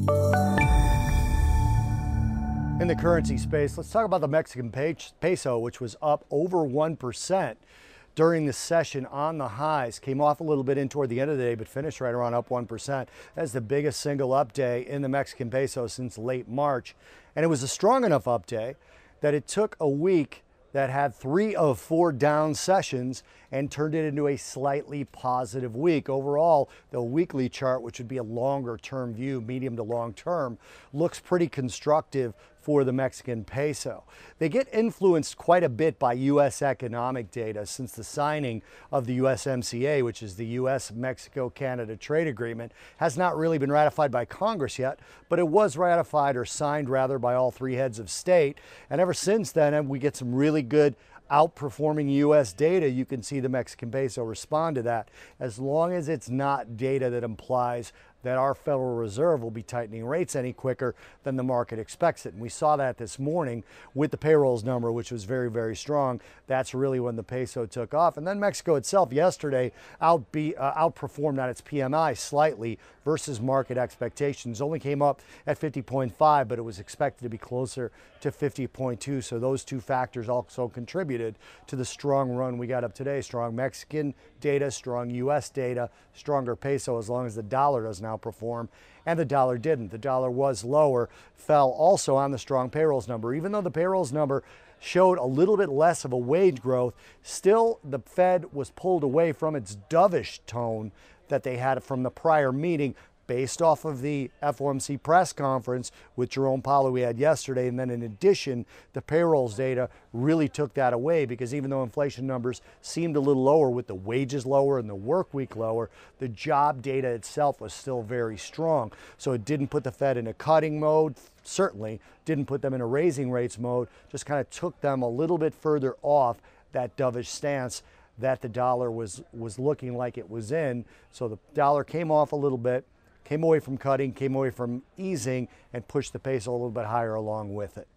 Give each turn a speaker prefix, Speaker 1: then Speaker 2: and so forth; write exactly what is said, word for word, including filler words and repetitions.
Speaker 1: In the currency space, let's talk about the Mexican peso, which was up over one percent during the session on the highs. Came off a little bit in toward the end of the day, but finished right around up one percent. That's the biggest single up day in the Mexican peso since late March. And it was a strong enough up day that it took a week that had three of four down sessions and turned it into a slightly positive week. Overall, the weekly chart, which would be a longer term view, medium to long term, looks pretty constructive for the Mexican peso. They get influenced quite a bit by U S economic data since the signing of the U S M C A, which is the U S Mexico Canada Trade Agreement, has not really been ratified by Congress yet, but it was ratified, or signed rather, by all three heads of state. And ever since then, we get some really good outperforming U S data. You can see the Mexican peso respond to that, as long as it's not data that implies that our Federal Reserve will be tightening rates any quicker than the market expects it. And we saw that this morning with the payrolls number, which was very, very strong. That's really when the peso took off. And then Mexico itself yesterday outbe uh, outperformed on its P M I slightly versus market expectations. Only came up at fifty point five, but it was expected to be closer to fifty point two. So those two factors also contributed to the strong run we got up today. Strong Mexican data, strong U S data, stronger peso, as long as the dollar doesn't outperform. And the dollar didn't. The dollar was lower, fell also on the strong payrolls number. Even though the payrolls number showed a little bit less of a wage growth, still the Fed was pulled away from its dovish tone that they had from the prior meeting, based off of the F O M C press conference with Jerome Powell we had yesterday. And then in addition, the payrolls data really took that away, because even though inflation numbers seemed a little lower with the wages lower and the work week lower, the job data itself was still very strong. So it didn't put the Fed in a cutting mode, certainly didn't put them in a raising rates mode, just kind of took them a little bit further off that dovish stance that the dollar was, was looking like it was in. So the dollar came off a little bit, came away from cutting, came away from easing, and pushed the peso a little bit higher along with it.